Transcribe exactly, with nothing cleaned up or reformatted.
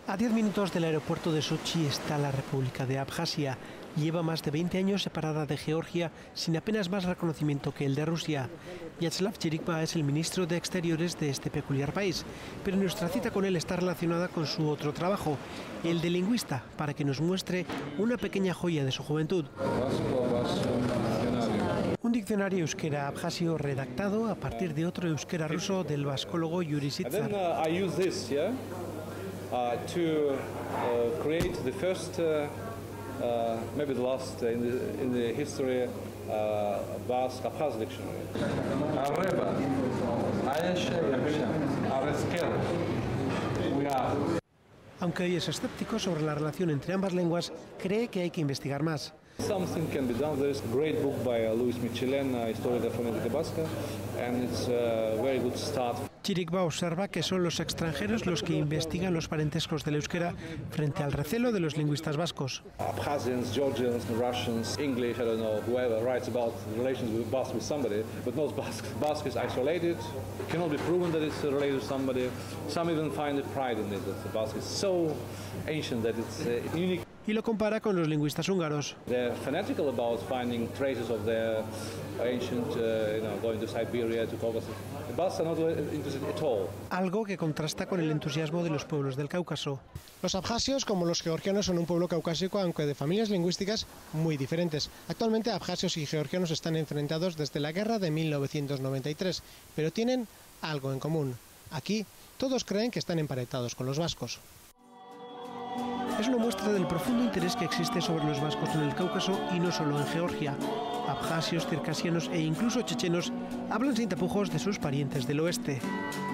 A diez minutos del aeropuerto de Sochi está la República de Abjasia. Lleva más de veinte años separada de Georgia, sin apenas más reconocimiento que el de Rusia. Vyacheslav Chirikva es el ministro de Exteriores de este peculiar país, pero nuestra cita con él está relacionada con su otro trabajo, el de lingüista, para que nos muestre una pequeña joya de su juventud. Un diccionario euskera abjasio redactado a partir de otro euskera ruso del vascólogo Yuri Sitzar. Uh, to uh, create the first, uh, uh, maybe the last uh, in, the, in the history, uh, Basque Abkhaz dictionary. Aunque hoy es escéptico sobre la relación entre ambas lenguas, cree que hay que investigar más. Something can be done. There is a great book by uh, Luis Michelin, uh, Historia de la Fonética Vasca, and it's a very good start. Chirikva observa que son los extranjeros los que investigan los parentescos del euskera frente al recelo de los lingüistas vascos. Abkhazians, Georgians, Russians, English, I don't know, whoever writes about relations with Basque with somebody, but not Basque. Basque is isolated, cannot be proven that it's related to somebody. Some even find pride in it, that the Basque is so ancient that it's uh, unique. Y lo compara con los lingüistas húngaros. They're fanatical about finding traces of their ancient, uh, you know, going to Siberia, to Caucasus. The Basques are not interested at all. Algo que contrasta con el entusiasmo de los pueblos del Cáucaso. Los abjasios, como los georgianos, son un pueblo caucásico, aunque de familias lingüísticas muy diferentes. Actualmente, abjasios y georgianos están enfrentados desde la guerra de mil novecientos noventa y tres, pero tienen algo en común. Aquí, todos creen que están emparentados con los vascos. Es una muestra del profundo interés que existe sobre los vascos en el Cáucaso y no solo en Georgia. Abjasios, circasianos e incluso chechenos hablan sin tapujos de sus parientes del oeste.